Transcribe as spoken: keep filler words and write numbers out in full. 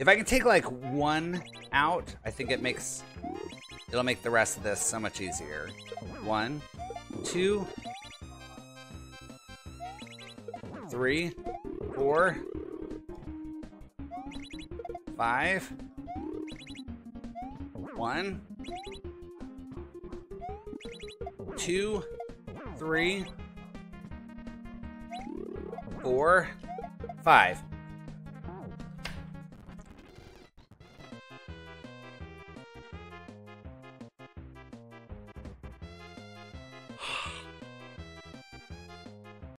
If I can take like one out, I think it makes, it'll make the rest of this so much easier. One, two, three, four, five, one, two, three, four, five.